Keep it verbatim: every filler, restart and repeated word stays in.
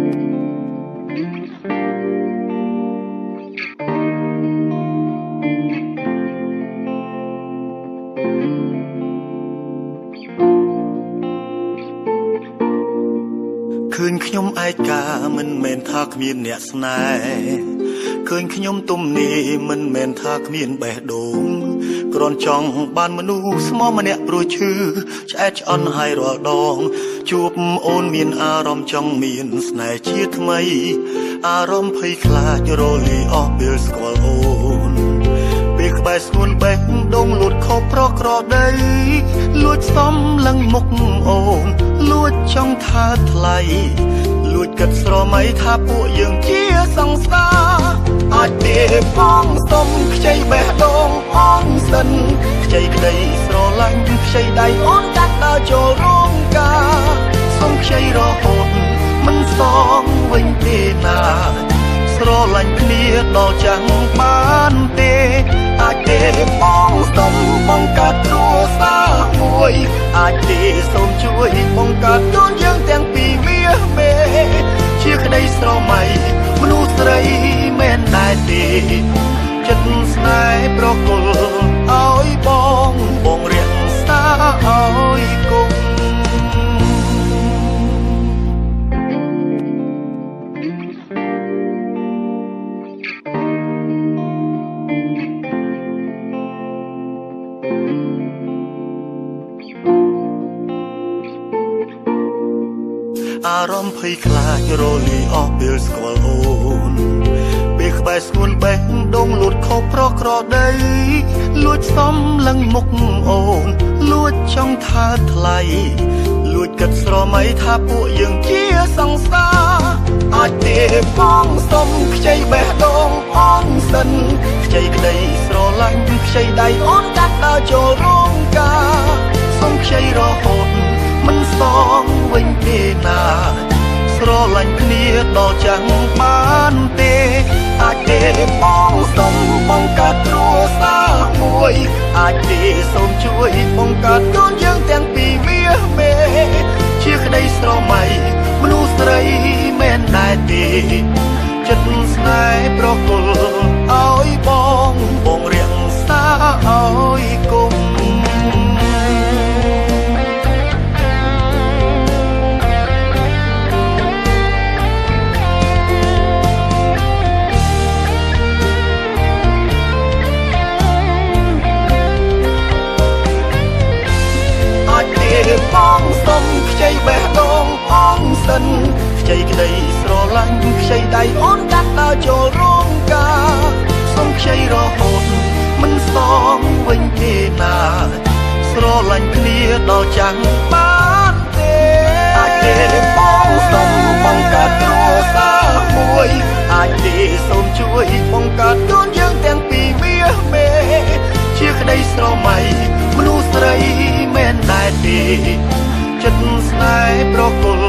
ឃើញខ្ញុំឯកាមិនមែនថាគ្មានអ្នកស្នេហ៍ឃើញខ្ញុំទំនេរមិនមែនថាគ្មានបេះដូងគ្រាន់ចង់បានមនុស្សស្មោះម្នាក់ព្រោះឈឺឆ្អែតឆ្អន់ហើយរាល់ដងជួបអូនមានអារម្មណ៍ចង់មានស្នេហ៍ជាថ្មីអារម្មណ៍ភ័យខ្លាចរលាយអស់ពេលស្គាល់អូនពេលក្បែរស្ងួនបេះដូងលូតខោប្រក្រដីលួចសំលឹងមុខអូនលួចចង់ថាថ្លៃលួចគិតស្រមៃថាពួកយើងជាសង្សារអាចទេផងសុំខ្ចីបេះដូងអូនសិនខ្ចីក្តីស្រឡាញ់ខ្ចីដៃអូនកាត់ដើរចូលរោងការសុំខ្ចីរហូតមិនសងវិញទេណាស្រឡាញ់គ្នាដល់ចាំងបានទេអាចទេបងសុំបង្កើតគ្រួសារមួយអាចទេសូមជួយបង្កើតកូនយើងទាំងពីរមាសមេជាក្តីស្រមៃមនុស្សស្រីមែនដែរទេចិត្តស្នេហ៍ប្រគល់ឲ្យបងបងរាក់សាឲ្យគុំអារម្មណ៍ភ័យខ្លាចរលាយអស់ពេលស្គាល់អូនពេលក្បែរស្ងួនបេះដូងលូតខោប្រក្រដីលួចសំលឹងមុខអូនលួចចង់ថាថ្លៃលួចគិតស្រមៃថាពួកយើងជាសង្សារអាចទេបងសុំខ្ចីបេះដូងអូនសិនខ្ចីក្តីស្រឡាញ់ខ្ចីដៃអូនកាត់ដើរចូលរោងការសុំខ្ចីរហូតមិនសងវិញទេណាស្រឡាញ់គ្នាដល់ចាំងបានទេអាចទេបងសុំបង្កើតគ្រួសារមួយអាចទេសូមជួយបង្កើតកូនយើងទាំងពីរមាសមេជាក្តីស្រមៃមនុស្សស្រីមែនដែរទេចិត្តស្នេហ៍ប្រគល់ឲ្យបងបងរាក់សាឲ្យគុំបងសុំខ្ចីបេះដូងអូនសិនខ្ចីក្តីស្រឡាញ់ខ្ចីដៃអូនកាត់ដើរចូលរោងការសុំខ្ចីរហូតមិនសងវិញទេណាស្រឡាញ់គ្នាដល់ចាំងបានទេអាចទេបងសុំបង្កើតគ្រួសារមួយអាចទេសូមជួយបង្កើតកូនយើងទាំងពីរមាសមេជាក្តីស្រមៃមនុស្សស្រីមែនដែរទេចិត្តស្នេហ៍ប្រគល់